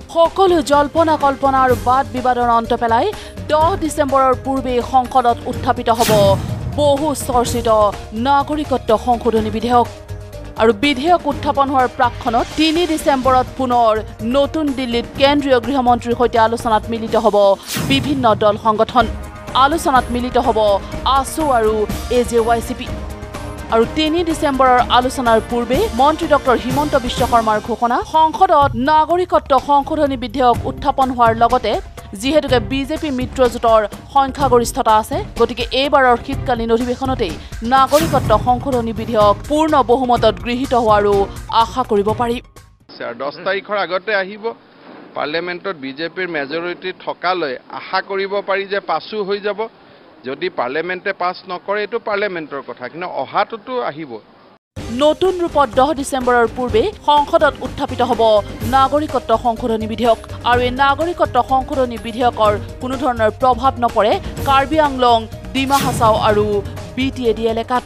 সকলো জল্পনা কল্পনা আৰু বাদ বিবাদৰ অন্ত পেলাই 10 ডিচেম্বৰৰ পূৰ্বে সংসদত উত্থাপিত হ'ব বহু চৰ্চিত নাগৰিকত্ব সংশোধনী বিধেয়ক আৰু বিধেয়ক উত্থাপন হোৱাৰ প্ৰাক্ষণত 3 ডিচেম্বৰত পুনৰ নতুন দিল্লীত কেন্দ্ৰীয় গৃহমন্ত্ৰীৰ সৈতে আলোচনাত মিলিত হ'ব বিভিন্ন দল সংগঠন আলোচনাত মিলিত হ'ব আসু আৰু এজেৱাইচিপি আৰু 3 ডিচেম্বৰৰ আলোচনাৰ পূৰ্বে মন্ত্ৰী ডক্টৰ হিমন্ত বিশ্ব শৰ্মাৰ ঘোষণা সংসদত নাগৰিকত্ব সংশোধনী বিধেয়ক উত্থাপন হোৱাৰ লগতে যিহেতুকে বিজেপি মিত্ৰজোঁটৰ সংখ্যাগৰিষ্ঠতা আছে গতিকে এইবাৰৰ শীতকালীন অধিৱেশনতেই নাগৰিকত্ব সংশোধনী বিধেয়ক পূৰ্ণ বহুমতত গৃহীত হোৱাৰো আশা কৰিব পাৰি 10 তাৰিখৰ আগতে আহিব পাৰ্লিয়ামেণ্টত বিজেপিৰ মেজৰিটি থকালৈ আশা কৰিব পাৰি যে পাছু হৈ যাব যদি পাৰ্লিয়ামেণ্টে পাছ নকৰে এটো পাৰ্লিয়ামেণ্টৰ কথা কিন্তু অহাটোতো আহিব নতুন ৰূপত 10 ডিচেম্বৰৰ পূৰ্বে সংসদত উত্থাপিত হ'ব নাগৰিকত্ব সংশোধনী বিধেয়ক আৰু এই নাগৰিকত্ব সংশোধনী বিধেয়কৰ কোনো ধৰণৰ প্ৰভাৱ নপৰে কাৰ্বি আংলং ডিমা হাছাও আৰু বিটিএডি এলেকাত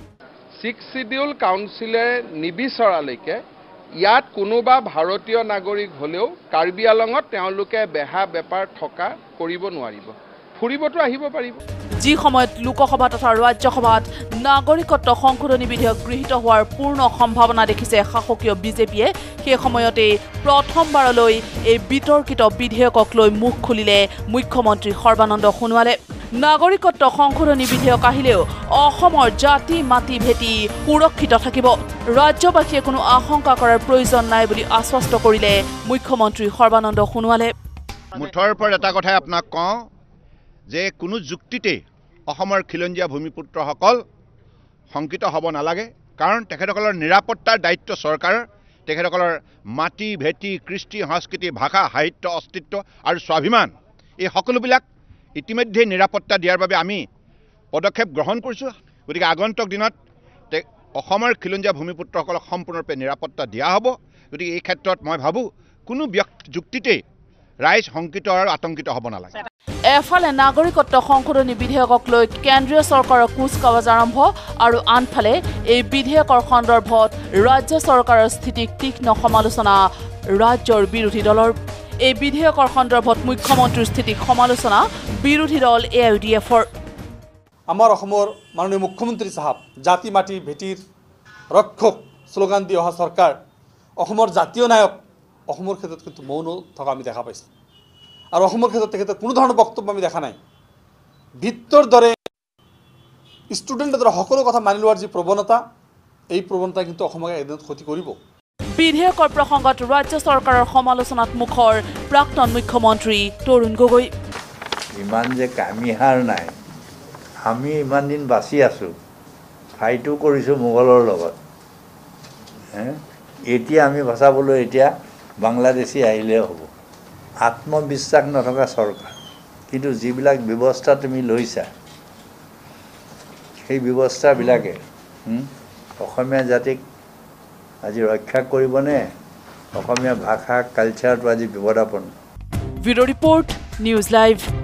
6 শিডিউল কাউন্সিলে নিবিচৰালৈকে ইয়াত কোনোবা ভাৰতীয় নাগৰিক হলেও কাৰ্বি আংলঙত তেওঁলোকে বেহা বেপাৰ থকা কৰিব নোৱাৰিব ফুৰিবতো আহিব পাৰিব যি সময়ত লোকসভা তথা ৰাজ্যসভাত নাগৰিকত্ব সংশোধনী বিধেয়ক গৃহীত হোৱাৰ পূৰ্ণ সম্ভাৱনা দেখিছে শাসকীয় বিজেপিয়ে সেই সময়তে প্ৰথমবাৰলৈ এই বিতৰ্কিত বিধেয়কক লৈ মুখ খুলিলে মুখ্যমন্ত্ৰী সৰ্বানন্দ সোণোৱালে নাগৰিকত্ব সংশোধনী বিধেয়ক আহিলেও অসমৰ জাতি মাটি ভেটি সুৰক্ষিত থাকিব ৰাজ্যবাসীয়ে কোনো আশংকা কৰাৰ প্ৰয়োজন নাই বুলি আশ্বস্ত কৰিলে মুখ্যমন্ত্ৰী সৰ্বানন্দ সোণোৱালে মুঠৰ ওপৰত এটা কথাই আপোনাক কওঁ যে কোনো যুক্তিতে অসমৰ খিলঞ্জীয়া ভূমিপুত্ৰসকল শংকিত হ'ব নালাগে কাৰণ তেখেতসকলৰ নিৰাপত্তাৰ দায়িত্ব চৰকাৰৰ তেখেতসকলৰ মাটি ভেটি কৃষ্টি সংস্কৃতি ভাষা সাহিত্য অস্তিত্ব আৰু স্বাভিমান এই সকলোবিলাক ইতিমধ্যে নিৰাপত্তা দিয়াৰ বাবে আমি পদক্ষেপ গ্ৰহণ কৰিছোঁ গতিকে আগন্তুক দিনত অসমৰ খিলঞ্জীয়া ভূমিপুত্ৰসকলক সম্পূৰ্ণৰূপে নিৰাপত্তা দিয়া হ'ব গতিকে এই ক্ষেত্ৰত মই ভাবোঁ কোনো যুক্তিতে ৰাইজ শংকিত আৰু আতংকিত হ'ব নালাগে এফালে নাগৰিকত্ব সংশোধনী বিধেয়কক লৈ কেন্দ্ৰীয় চৰকাৰৰ কুচকাৱাজ আৰম্ভ আৰু আনফালে এই বিধেয়কৰ সন্দৰ্ভত ৰাজ্য চৰকাৰৰ স্থিতিক তীক্ষ্ণ সমালোচনা ৰাজ্যৰ বিৰোধী দলৰ এই বিধেয়কৰ সন্দৰ্ভত মুখ্যমন্ত্ৰীৰ স্থিতিক সমালোচনা বিৰোধী দল এআইইউডিএফৰ আমাৰ অসমৰ মাননীয় মুখ্যমন্ত্ৰী সাহেব জাতি মাটি ভেটিৰ ৰক্ষক স্লোগান দি অহা চৰকাৰ অসমৰ জাতীয় নায়ক অসমৰ ক্ষেত্ৰত কিন্তু মৌন থকা আমি দেখা পাইছোঁ আৰু অসমৰ ক্ষেত্ৰত তেখেতৰ কোনো ধৰণৰ বক্তব্য আমি দেখা নাই ভিত্তৰ দৰে ষ্টুডেণ্টৰ দৰে সকলো কথা মানি লোৱাৰ যি প্ৰৱণতা এই প্ৰৱণতা কিন্তু অসমক এদিনত ক্ষতি কৰিব বিধেয়কৰ প্ৰসংগত ৰাজ্য চৰকাৰৰ সমালোচনাত মুখৰ প্ৰাক্তন মুখ্যমন্ত্ৰী তৰুণ গগৈ ইমান যে কামিহাৰ নাই আমি ইমান দিন বাচি আছোঁ ফাইটো কৰিছোঁ মোগলৰ লগত এতিয়া আমি বচাবলৈ এতিয়া বাংলাদেশী আহিলে হ'ব আত্মবিশ্বাস নথকা চৰকাৰ কিন্তু যিবিলাক ব্যৱস্থা তুমি লৈছা সেই ব্যৱস্থাবিলাকে অসমীয়া জাতিক আজি ৰক্ষা কৰিবনে অসমীয়া ভাষা কালচাৰটো আজি বিপদাপন্ন ব্যুৰ' ৰিপৰ্ট নিউজ লাইভ